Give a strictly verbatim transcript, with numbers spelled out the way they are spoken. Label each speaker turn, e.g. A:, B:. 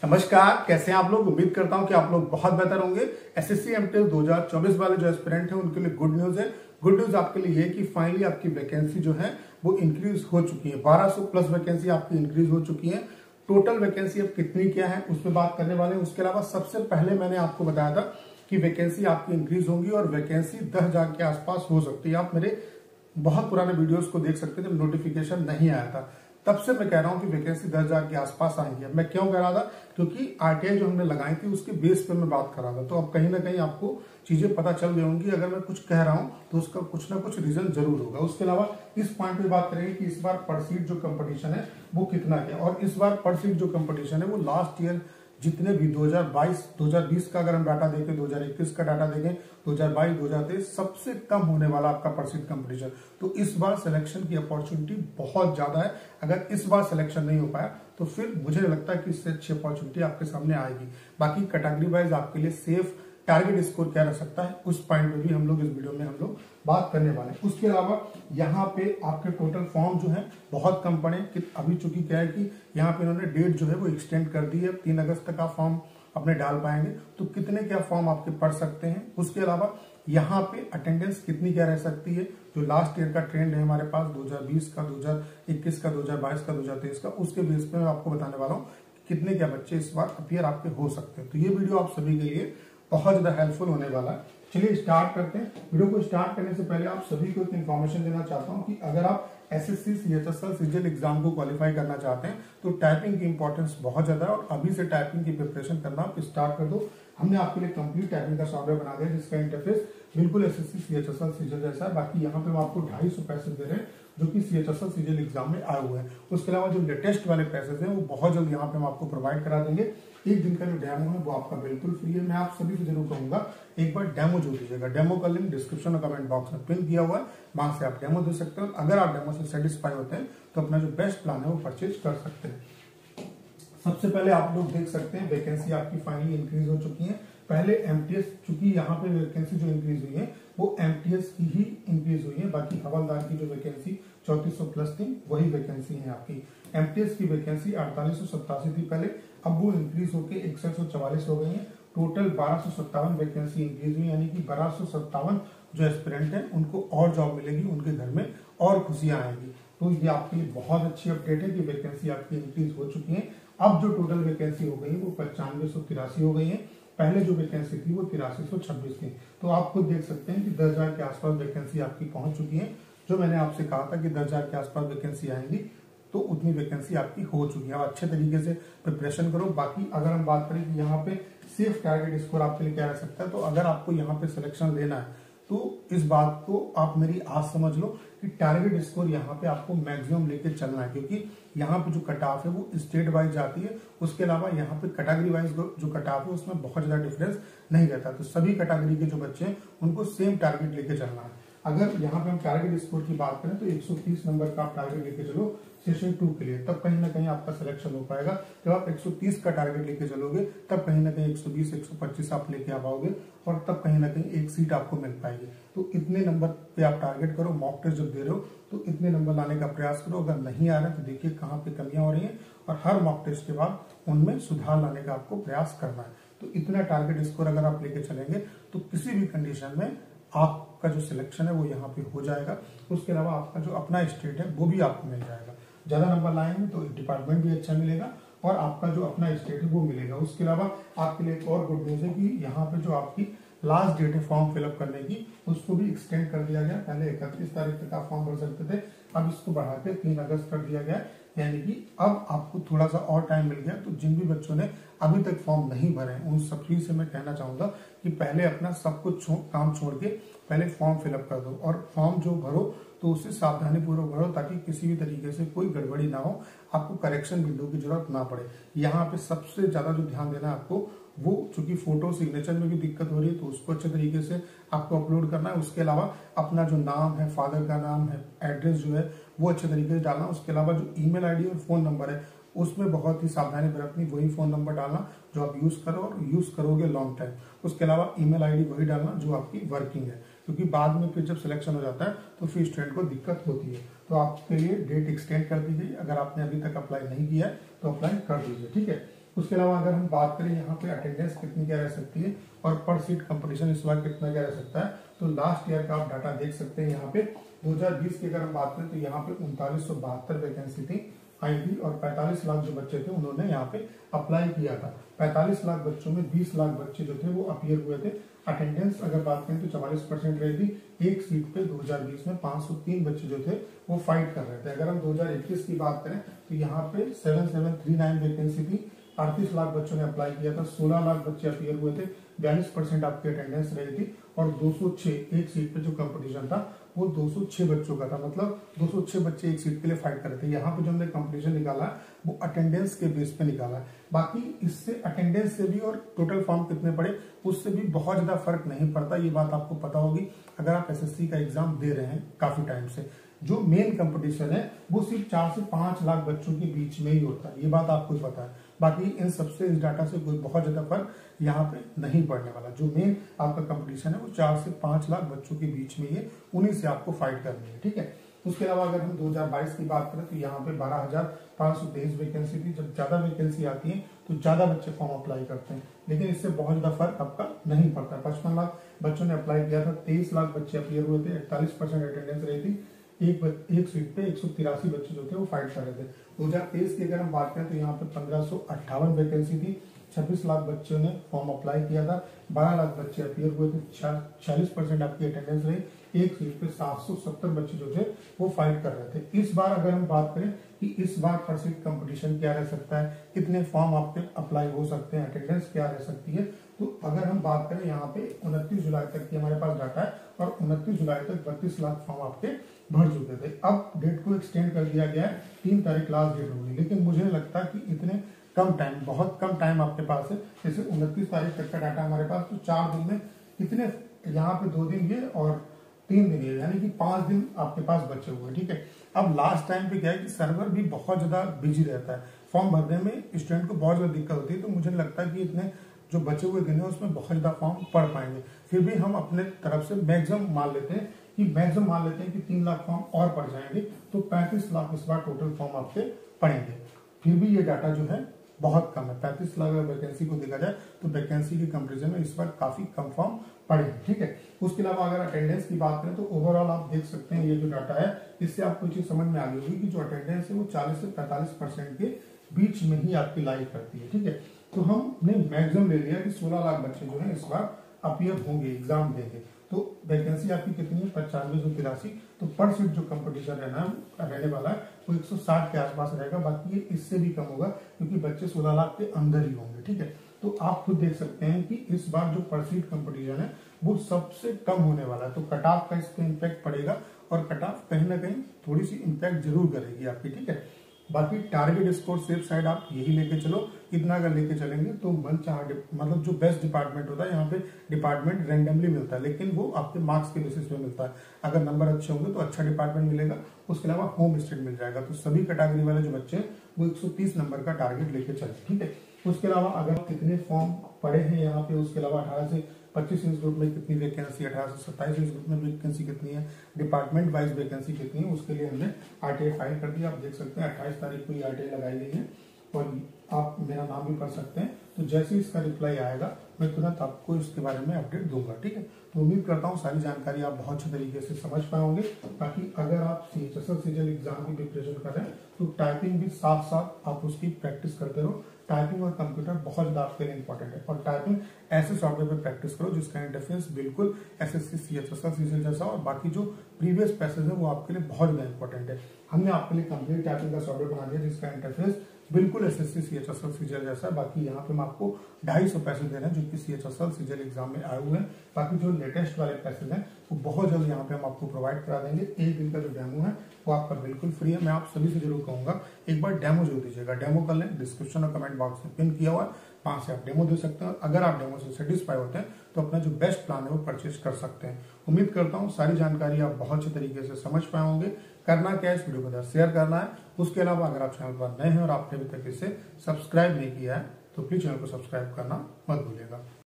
A: नमस्कार, कैसे हैं आप लोग। उम्मीद करता हूं कि आप लोग बहुत बेहतर होंगे। एसएससी एमटीएस दो हज़ार चौबीस वाले जो एस्पिरेंट हैं उनके लिए गुड न्यूज है। गुड न्यूज आपके लिए ये कि फाइनली आपकी वैकेंसी जो है वो इंक्रीज हो चुकी है। बारह सौ प्लस वैकेंसी आपकी इंक्रीज हो चुकी है। टोटल वैकेंसी अब कितनी क्या है उस पर बात करने वाले हैं। उसके अलावा सबसे पहले मैंने आपको बताया था कि वैकेंसी आपकी इंक्रीज होगी और वैकेंसी दस हजार के आसपास हो सकती है। आप मेरे बहुत पुराने वीडियोस को देख सकते थे, जब नोटिफिकेशन नहीं आया था तब से मैं कह रहा हूं कि वैकेंसी दस हजार के आसपास आएंगी। मैं क्यों कह रहा था, क्योंकि आरटीआई जो हमने लगाई थी उसके बेस पे मैं बात कर रहा था। तो अब कहीं ना कहीं आपको चीजें पता चल गई होंगी। अगर मैं कुछ कह रहा हूं तो उसका कुछ ना कुछ रीजन जरूर होगा। उसके अलावा इस पॉइंट पे बात करेंगे कि इस बार पर सीट जो कंपटीशन है वो कितना क्या, और इस बार पर सीट जो कंपटीशन है वो लास्ट ईयर जितने भी दो हज़ार बाईस दो हज़ार बीस का अगर हम डाटा देखें, दो हज़ार इक्कीस का डाटा देखें, दो हज़ार बाईस दो हज़ार तेईस सबसे कम होने वाला आपका परसेंट कंपटीशन। तो इस बार सिलेक्शन की अपॉर्चुनिटी बहुत ज्यादा है। अगर इस बार सिलेक्शन नहीं हो पाया तो फिर मुझे लगता है कि इससे अच्छी अपॉर्चुनिटी आपके सामने आएगी। बाकी कैटेगरी वाइज आपके लिए सेफ टारगेट स्कोर क्या रह सकता है उस पॉइंट पे भी हम लोग इस वीडियो में हम लोग बात करने वाले हैं। उसके अलावा यहाँ पे आपके टोटल फॉर्म जो है बहुत कम पड़े कि अभी चूंकि क्या है कि यहाँ पे इन्होंने डेट जो है वो एक्सटेंड कर दी है। तीन अगस्त तक आप फॉर्म अपने डाल पाएंगे। तो कितने क्या फॉर्म आपके पढ़ सकते हैं। उसके अलावा यहाँ पे अटेंडेंस कितनी क्या रह सकती है। जो लास्ट ईयर का ट्रेंड है हमारे पास दो हज़ार बीस का, दो हज़ार इक्कीस का, दो हज़ार बाईस का, दो हज़ार तेईस का, उसके बेस पे मैं आपको बताने वाला हूँ कितने क्या बच्चे इस बार अपियर आपके हो सकते हैं। तो ये वीडियो आप सभी के लिए बहुत ज्यादा हेल्पफुल होने वाला है। चलिए स्टार्ट करते हैं। वीडियो को स्टार्ट करने से पहले आप सभी को एक इन्फॉर्मेशन देना चाहता हूं कि अगर आप एसएससी, सीएचएसएल, सीजीएल एग्जाम को क्वालिफाई करना चाहते हैं तो टाइपिंग की इंपॉर्टेंस बहुत ज्यादा है और अभी से टाइपिंग की प्रिपरेशन करना आप स्टार्ट कर दो। हमने आपके लिए कंप्लीट टाइपिंग का सॉफ्टवेयर बना दिया जिसका इंटरफेस बिल्कुल एसएससी, सीएचएसएल, सीजीएल जैसा है। बाकी यहाँ पे हम आपको ढाई सौ पैसे दे रहे हैं जो कि सीएचएसएल, सीजीएल एग्जाम में आए हुए हैं। उसके अलावा जो लेटेस्ट वाले पैसेज हैं वो बहुत जल्द यहाँ पे हम आपको प्रोवाइड करा देंगे। एक दिन का जो डेमो है वो आपका बिल्कुल फ्री है। मैं आप सभी से जरूर कहूंगा एक बार डेमो जो दीजिएगा। डेमो का लिंक डिस्क्रिप्शन और कमेंट बॉक्स में पिन किया हुआ है, वहां से आप डेमो दे सकते हो। अगर आप डेमो से सेटिस्फाई होते हैं तो अपना जो बेस्ट प्लान है वो परचेज कर सकते हैं। सबसे पहले आप लोग देख सकते हैं वैकेंसी आपकी फाइनली इंक्रीज हो चुकी है। पहले एमटीएस, चूंकि यहाँ पे वैकेंसी जो इंक्रीज हुई है वो एमटीएस की ही इंक्रीज हुई है। बाकी हवलदार की जो वैकेंसी चौंतीस सौ प्लस थी वही वैकेंसी है आपकी। एमटीएस की वैकेंसी अड़तालीस सौ सत्तासी थी पहले, अब वो इंक्रीज होकर इकसठ सौ चवालीस हो गई है। टोटल बारह सौ सत्तावन वैकेंसी इंक्रीज हुई, यानी कि बारह सौ सत्तावन जो एस्पिरेंट है उनको और जॉब मिलेगी, उनके घर में और खुशियां आएंगी। तो ये आपके लिए बहुत अच्छी अपडेट है कि वैकेंसी आपकी इंक्रीज हो चुकी है। अब जो टोटल वैकेंसी हो गई है वो पचानवे सौ तिरासी हो गई है। पहले जो वैकेंसी थी वो तिरासी सौ छब्बीस थी। तो आप खुद देख सकते हैं कि दस हजार के आसपास वैकेंसी आपकी पहुंच चुकी है। जो मैंने आपसे कहा था कि दस हजार के आसपास वैकेंसी आएंगी तो उतनी वैकेंसी आपकी हो चुकी है। आप अच्छे तरीके से प्रिपरेशन करो। बाकी अगर हम बात करें कि यहाँ पे सेफ टारगेट स्कोर आपके लिए क्या रह सकता है, तो अगर आपको यहाँ पे सिलेक्शन लेना है तो इस बात को आप मेरी आज समझ लो कि टारगेट स्कोर यहाँ पे आपको मैक्सिमम लेके चलना है, क्योंकि यहाँ पे जो कट ऑफ है वो स्टेट वाइज जाती है। उसके अलावा यहाँ पे कैटेगरी वाइज जो कट ऑफ है उसमें बहुत ज्यादा डिफरेंस नहीं रहता। तो सभी कैटेगरी के जो बच्चे हैं उनको सेम टारगेट लेके चलना है। अगर यहाँ पे हम टारगेट स्कोर की बात करें तो एक सौ तीस नंबर का आप टारगेट लेके चलो सेशन टू के लिए, तब कहीं ना कहीं आपका सिलेक्शन हो पाएगा। जब आप एक सौ तीस का टारगेट लेके चलोगे तब कहीं ना कहीं एक सौ बीस एक सौ पच्चीस आप लेके आ पाओगे और तब कहीं ना कहीं एक सीट आपको मिल पाएगी। तो इतने नंबर पे आप टारगेट करो। मॉक टेस्ट जब दे रहे हो तो इतने नंबर लाने का प्रयास करो। अगर नहीं आ रहा तो देखिए कहाँ पे कमियां हो रही है और हर मॉक टेस्ट के बाद उनमें सुधार लाने का आपको प्रयास करना है। तो इतना टारगेट स्कोर अगर आप लेके चलेंगे तो किसी भी कंडीशन में आपका जो सिलेक्शन है वो यहाँ पे हो जाएगा। उसके अलावा आपका जो अपना स्टेट है वो भी आपको मिल जाएगा। ज्यादा नंबर लाएंगे तो डिपार्टमेंट भी अच्छा मिलेगा और आपका जो अपना स्टेट है वो मिलेगा। उसके अलावा आपके लिए एक और गुड न्यूज है कि यहाँ पे जो आपकी लास्ट डेट है फॉर्म फिलअप करने की उसको भी एक्सटेंड कर दिया गया। पहले इकतीस तारीख तक आप फॉर्म भर सकते थे, अब इसको बढ़ा के तीन अगस्त कर दिया गया। यानी कि अब आपको थोड़ा सा और टाइम मिल गया। तो जिन भी बच्चों ने अभी तक फॉर्म नहीं भरे उन सभी से मैं कहना चाहूंगा कि पहले अपना सब कुछ छो, काम छोड़ के पहले फॉर्म फिलअप कर दो और फॉर्म जो भरो तो उसे सावधानी पूर्वक भरो ताकि किसी भी तरीके से कोई गड़बड़ी ना हो, आपको करेक्शन विंडो की जरूरत ना पड़े। यहाँ पे सबसे ज्यादा जो ध्यान देना है आपको वो, चूंकि फोटो सिग्नेचर में भी दिक्कत हो रही है तो उसको अच्छे तरीके से आपको अपलोड करना है। उसके अलावा अपना जो नाम है, फादर का नाम है, एड्रेस जो है वो अच्छे तरीके से डालना। उसके अलावा जो ईमेल आईडी और फोन नंबर है उसमें बहुत ही सावधानी बरतनी, वही फोन नंबर डालना जो आप यूज करो और यूज करोगे लॉन्ग टाइम। उसके अलावा ईमेल आईडी वही डालना जो आपकी वर्किंग है, क्योंकि बाद में फिर जब सिलेक्शन हो जाता है तो फिर स्टूडेंट को दिक्कत होती है। तो आपके लिए डेट एक्सटेंड कर दी गई। अगर आपने अभी तक अप्लाई नहीं किया है तो अप्लाई कर दीजिए, ठीक है। उसके अलावा अगर हम बात करें यहाँ पे अटेंडेंस कितनी क्या रह सकती है और पर सीट कंपटीशन इस बार कितना क्या रह सकता है, तो लास्ट ईयर का आप डाटा देख सकते हैं। यहाँ पे दो हज़ार बीस की अगर हम बात करें तो यहाँ पे उनतालीस सौ बहत्तर वैकेंसी थी आई थी और पैंतालीस लाख जो बच्चे थे उन्होंने यहाँ पे अप्लाई किया था। पैंतालीस लाख बच्चों में बीस लाख बच्चे जो थे वो अपीयर हुए थे। अटेंडेंस अगर बात करें तो चवालीस परसेंट रही थी। एक सीट पे दो हज़ार बीस में पाँच सौ तीन बच्चे जो थे वो फाइट कर रहे थे। अगर हम दो हज़ार इक्कीस की बात करें तो यहाँ पे seven seven three nine vacancy थी, अड़तीस लाख बच्चों ने अप्लाई किया था, सोलह लाख बच्चे अपीयर हुए थे, बयालीस परसेंट आपकी अटेंडेंस रही थी और दो सौ छह एक सीट पे जो कंपटीशन था वो दो सौ छह बच्चों का था, मतलब दो सौ छह बच्चे एक सीट के लिए फाइट कर रहे थे। यहाँ पे जो हमने कंपटीशन निकाला वो अटेंडेंस के बेस पे निकाला है। बाकी इससे अटेंडेंस से भी और टोटल फॉर्म कितने पड़े उससे भी बहुत ज्यादा फर्क नहीं पड़ता, ये बात आपको पता होगी अगर आप एसएससी का एग्जाम दे रहे हैं काफी टाइम से। जो मेन कंपटीशन है वो सिर्फ चार से पांच लाख बच्चों के बीच में ही होता है, ये बात आपको पता है। बाकी इन सबसे इस डाटा से कोई बहुत ज्यादा फर्क यहाँ पे नहीं पड़ने वाला। जो मेन आपका कंपटीशन है वो चार से पांच लाख बच्चों के बीच में ही है, उन्हीं से आपको फाइट करनी है, ठीक है। उसके अलावा अगर हम दो हज़ार बाईस की बात करें तो यहाँ पे बारह हजार पांच सौ तेईस वैकेंसी थी। जब ज्यादा वैकेंसी आती है तो ज्यादा बच्चे फॉर्म अप्लाई करते हैं, लेकिन इससे बहुत ज्यादा फर्क आपका नहीं पड़ता। पचपन लाख बच्चों ने अप्लाई किया था, तेईस लाख बच्चे अपीयर हुए थे, इकतालीस परसेंट अटेंडेंस रही थी। एक एक सीट पे एक सौ तिरासी बच्चे जो थे वो फाइट कर रहे थे। दो हजार तेईस की अगर हम बात करें तो यहाँ पे पंद्रह सौ अट्ठावन वैकेंसी थी, छब्बीस लाख बच्चों ने फॉर्म अप्लाई किया था, बारह लाख बच्चे अपीयर हुए थे, छियालीस परसेंट आपकी अटेंडेंस रही, एक सीट पे सात सौ सत्तर बच्चे जो थे वो फाइट कर रहे थे। इस बार अगर हम बात करें कि इस बार पर सीट कंपटीशन क्या रह सकता है, कितने फॉर्म आपके अप्लाई हो सकते हैं, अटेंडेंस क्या रह सकती है, तो अगर हम बात करें यहाँ पे उनतीस जुलाई तक की हमारे पास डाटा है और उनतीस जुलाई तक बत्तीस लाख फॉर्म आपके भर चुके थे। अब डेट को एक्सटेंड कर दिया गया है, तीन तारीख लास्ट डेट होगी, लेकिन मुझे लगता है कि इतने कम टाइम, बहुत कम टाइम आपके पास है। जैसे उनतीस तारीख तक का डाटा हमारे पास, तो चार दिन में कितने, यहाँ पे दो दिन ये और तीन दिन ये, यानी कि पांच दिन आपके पास बचे हुए, ठीक है। अब लास्ट टाइम पे क्या है कि सर्वर भी बहुत ज्यादा बिजी रहता है, फॉर्म भरने में स्टूडेंट को बहुत ज्यादा दिक्कत होती है, तो मुझे लगता है कि इतने जो बचे हुए दिन है उसमें बहुत ज्यादा फॉर्म पढ़ पाएंगे। फिर भी हम अपने तरफ से मैक्सिमम मान लेते हैं कि मैक्सिमम मान लेते हैं कि तीन लाख फॉर्म और पढ़ जाएंगे, तो पैंतीस लाख इस बार टोटल फॉर्म आपके पढ़ेंगे। फिर भी ये डाटा जो है बहुत कम है, पैंतीस लाख अगर वैकेंसी को देखा जाए तो वैकेंसी के कंपेरिजन में इस बार काफी कम फॉर्म पड़ेंगे, ठीक है। उसके अलावा अगर अटेंडेंस की बात करें तो ओवरऑल आप देख सकते हैं ये जो डाटा है इससे आपको चीज समझ में आ गई होगी कि जो अटेंडेंस है वो चालीस से पैंतालीस परसेंट के बीच में ही आपकी लाई करती है, ठीक है। तो हमने मैक्सिमम ले लिया कि सोलह लाख बच्चे जो है इस बार अपीयर होंगे, एग्जाम देंगे, तो वैकेंसी आपकी कितनी है, पचानवे सौ तिरासी। तो पर सीट जो कंपटीशन रहना रहने वाला है वो एक सौ साठ के आसपास रहेगा, बाकी ये इससे भी कम होगा क्योंकि बच्चे सोलह लाख के अंदर ही होंगे, ठीक है। तो आप खुद देख सकते हैं कि इस बार जो पर सीट कंपटीशन है वो सबसे कम होने वाला है, तो कट ऑफ का इस पे इम्पैक्ट पड़ेगा और कट ऑफ कहीं ना कहीं थोड़ी सी इम्पैक्ट जरूर करेगी आपकी, ठीक है। बाकी टारगेट स्कोर सेफ साइड आप यही लेके चलो, इतना अगर लेके चलेंगे तो मन चाह मतलब जो बेस्ट डिपार्टमेंट होता है यहाँ पे डिपार्टमेंट रैंडमली मिलता है, लेकिन वो आपके मार्क्स के बेसिस पे मिलता है। अगर नंबर अच्छे होंगे तो अच्छा डिपार्टमेंट मिलेगा, उसके अलावा होम स्टेट मिल जाएगा। तो सभी कैटेगरी वाले जो बच्चे हैं वो एक सौ तीस नंबर का टारगेट लेके चले, ठीक है। उसके अलावा अगर कितने फॉर्म पड़े हैं यहाँ पे, उसके अलावा अठारह से पच्चीस इंच ग्रुप में कितनी वैकेंसी, अठारह से सत्ताईस इंच ग्रुप में वैकेंसी कितनी है, डिपार्टमेंट वाइज वैकेंसी कितनी है, उसके लिए हमने आरटीआई फाइल कर दिया। आप देख सकते हैं अट्ठाईस तारीख को ये आरटीआई लगाई गई है और आप मेरा नाम भी पढ़ सकते हैं। तो जैसे इसका रिप्लाई आएगा मैं तुरंत आपको इसके बारे में अपडेट दूंगा, ठीक है। तो उम्मीद करता हूँ सारी जानकारी आप बहुत अच्छे तरीके से समझ पाए होंगे। बाकी अगर आप सीएचएसएल सीजीएल एग्जाम की प्रिपरेशन कर रहे हैं तो टाइपिंग भी साथ साथ आप उसकी प्रैक्टिस करते रहो। टाइपिंग और कंप्यूटर बहुत ज्यादा आपके लिए इंपॉर्टेंट है और टाइपिंग ऐसे सॉफ्टवेयर पे प्रैक्टिस करो जिसका इंटरफेस बिल्कुल एसएससी सीएचएसएल सीजीएल जैसा, और बाकी जो प्रीवियस पैसेज है वो आपके लिए बहुत ज्यादा इंपॉर्टेंट है। हमने आपके लिए कंप्लीट टाइपिंग का सॉफ्टवेयर बना दिया जिसका इंटरफेस बिल्कुल एसएससी सीएचएसएल सीजीएल जैसा है। बाकी यहाँ पे हम आपको ढाई सौ पैसे दे रहे हैं जो कि सीएचएसएल सीजीएल एग्जाम में आए हुए हैं। बाकी जो लेटेस्ट वाले पैसेज हैं वो बहुत जल्द यहाँ पे हम आपको प्रोवाइड करा देंगे। एक दिन का जो डेमो है वो आपका बिल्कुल फ्री है। मैं आप सभी से जरूर कहूंगा एक बार डेमो जरूर दीजिएगा, डेमो कर लें, डिस्क्रिप्शन और कमेंट बॉक्स में पिन किया हुआ है, वहां से आप डेमो दे सकते हैं। अगर आप डेमो से सेटिस्फाई होते हैं तो अपना जो बेस्ट प्लान है वो परचेज कर सकते हैं। उम्मीद करता हूँ सारी जानकारी आप बहुत अच्छे तरीके से समझ पाए होंगे। करना क्या है, इस वीडियो को शेयर करना है। उसके अलावा अगर आप चैनल पर नए हैं और आपने अभी तक इसे सब्सक्राइब नहीं किया है तो प्लीज चैनल को सब्सक्राइब करना मत भूलिएगा।